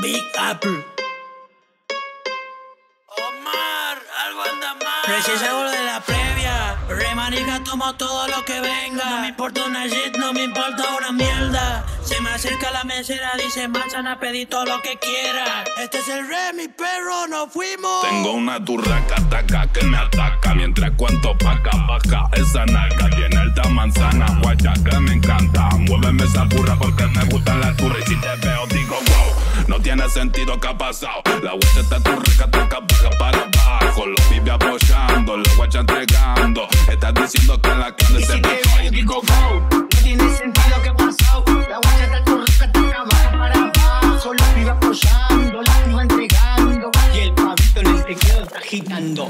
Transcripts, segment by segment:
Big Apple. Omar, algo anda mal. Recién salgo de la previa. Remanica, tomo todo lo que venga. No me importa una shit, no me importa una mierda. Se me acerca la mesera, dice manzana, pedí todo lo que quiera. Este es el re, mi perro, nos fuimos. Tengo una turraca taca que me ataca mientras cuento paca baja esa naca. Tiene alta manzana, guacha que me encanta. Muéveme esa burra porque me gusta la turra y si te veo digo wow. No tiene sentido que ha pasado. La guacha está turraca taca baja para abajo. Los pibes apoyando, la guacha entregando. Estás diciendo que la carne se me y digo wow. No tiene sentido que ha pasado. La guacha está turraca taca baja para abajo. Los pibes apoyando, la pibes entregando. Y el pavito en el teclado está agitando.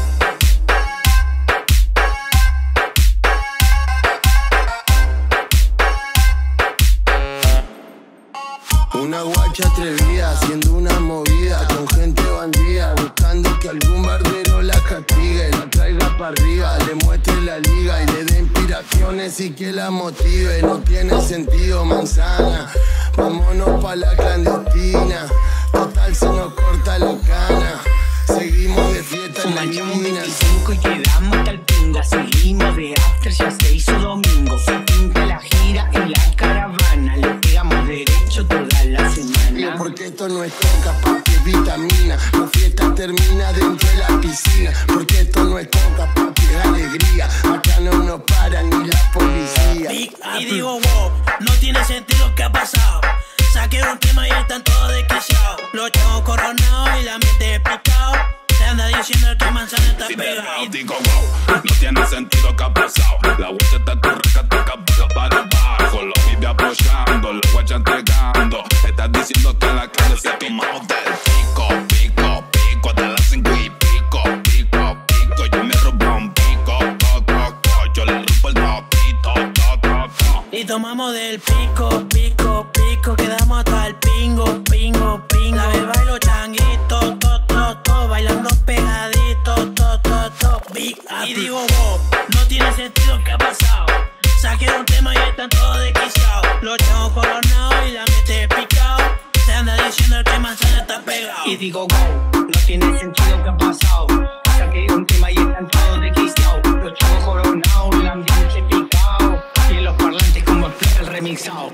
Una guacha atrevida, haciendo una movida con gente bandida, buscando que algún barbero la castigue, la traiga para arriba, le muestre la liga y le dé inspiraciones y que la motive. No tiene sentido, manzana, vámonos pa' la clandestina, total se nos corta la cana, seguimos de fiesta en la Fumamos mina. 25 y llegamos hasta el pingo. Seguimos de after, ya se hizo domingo. Se pinta la gira y la caravana. Le pegamos derecho toda la semana. Porque esto no es coca, papi, es vitamina. La fiesta termina dentro de la piscina. Porque esto no es coca, papi, es alegría. Acá no nos para ni la policía. Big Apple. Y digo wow, no tiene sentido que ha pasado. Saqué un tema y están todos desquiciados. Los chavos coronados y la mente picado. Se anda diciendo que manzana está si te pegado. veo digo wow. No tiene sentido que ha pasado. La guacha está turraca taca baja para abajo. Los pibes apoyando, la guacha entregando. Estás diciendo que la carne se ha tomado del pico, pico, pico. Hasta las 5 y pico, pico, pico. Yo me robo un pico, yo le rompo el totito, Y tomamos del pico, pico, pico. Quedamos hasta el pingo, pingo, pingo. La beba y los changuitos, bailando pegaditos, Big Apple. Y digo wow, no tiene sentido que ha pasado. Saqué un tema y están todos desquiciados. Los chavos coronados y la mente picado. Se anda diciendo que manzana está pegado. Y digo wow, no tiene sentido que ha pasado. Saqué un tema y están todos desquiciados. Los chavos coronados, el ambiente picado. Y en los parlantes como explota el remixado.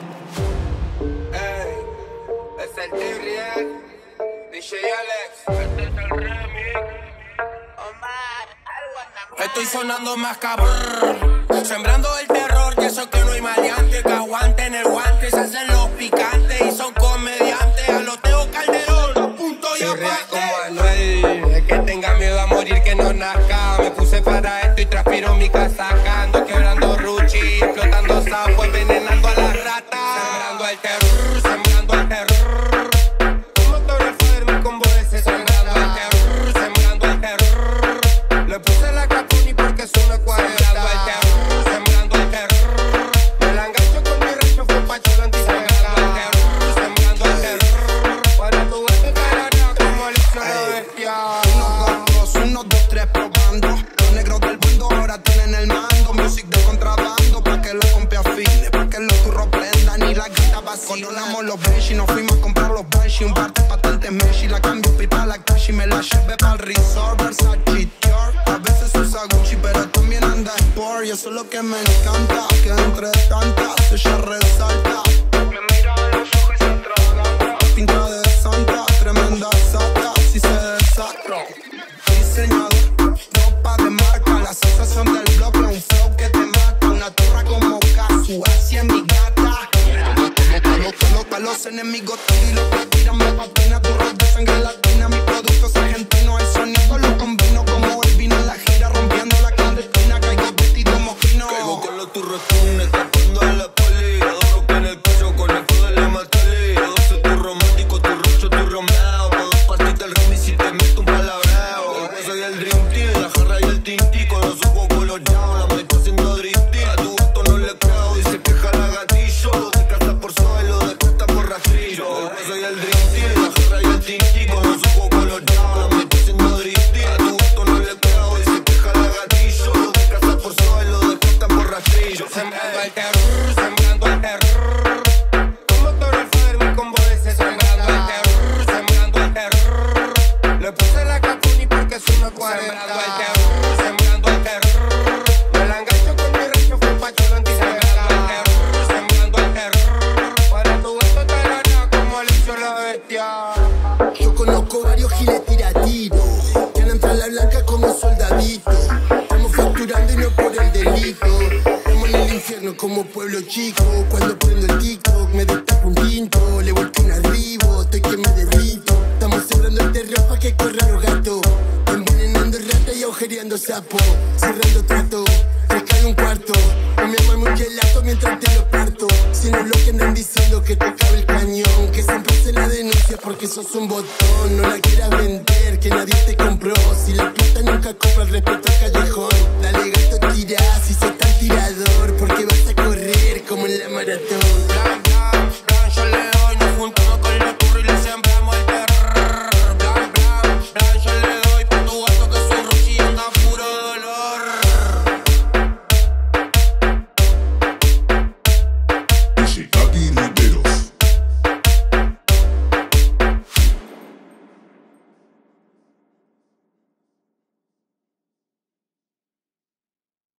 Ey, es el T-Real, DJ Alex, este es el remix. Omar, algo anda mal. Estoy sonando más cabrón, sembrando el terror, y eso que no hay maleante que aguanten el guante. Se hacen los picantes y son comediantes. A los Teo Calderón, punto y aparte. Como Anuel, el que tenga miedo a morir que no nazca. Me puse para esto y transpiro mi casaca. Ando quebrando ruchi, explotando sapo, envenenando a las ratas. Sembrando el terror, sembrando el terror. Como todo el poder mi combo ese. Sembrando el terror, sembrando el terror. Le puse la capuni porque suena cuadrada. Sembrando el terror, sembrando el terror. Me la engancho con mi rancho, fue pa' chulo anti-sembrando el terror, sembrando el terror. Para tu este tararea como lección bestial. 1, 2, 2, 1, 2, 3 probando. Los negros del bando ahora tienen el mando. Music de contrabando pa' que la compre afine, pa' que los turros prendan y la gata vacilan. Controlamos los beige y nos fuimos a comprar los beige. Un par de patentes mesh y la cambio pipa la cash y me la llevé pa'l resort. Versace, Dior. A veces usa Gucci pero también anda sport. Y eso es lo que me encanta, que entre tantas ella resalta. Me mira a los ojos y se atraganta. Pinta de santa, tremenda sata, si se desata. Diseñador, ropa de marca, la sensación del bloque, un flow que te mata. Una turra como Casu, así es mi gata. Coloca los enemigos y los que tiran me patina. Turros de sangre latina, mi producto es argentino. El sonido lo combino como el vino en la gira, rompiendo la clandestina. Caigo vestido mojino. Caigo con los turrotones, escapando a la poli. Adoro que en el cuello con el poder le matale. Yo soy tu romántico, tu rocho, tu romeo. Puedo partirte el remix y te meto un palabreo. Yo soy el Dream Team, la jarra y el tinti. Con los ojos coloreados, la meto haciendo drifting. A tu gusto no le creo, dice que jala gatillo. Lo de casa por suelo, de costa por rastrillo. Yo soy el Dream Team, la jarra y el tinti. Con los ojos coloreados, la meto haciendo drifting. A tu gusto no somos pueblo chico. Cuando prendo el TikTok me destaco un tinto. Le volteo un arribo, estoy que me derrito. Estamos sembrando el terror pa' que corran los gatos. Envenenando rata y agujereando sapo. Cerrando trato, rescalo un cuarto. O me arman un gelato mientras te lo parto. Si no es lo que andan diciendo que te cabe el cañón. Que siempre se la denuncia porque sos un botón. No la quieras vender, que nadie te compró. Si la puta nunca compra el respeto al callejón. Dale gato, tirá, si sos tan tirador. Porque vas a correr como en la maratón.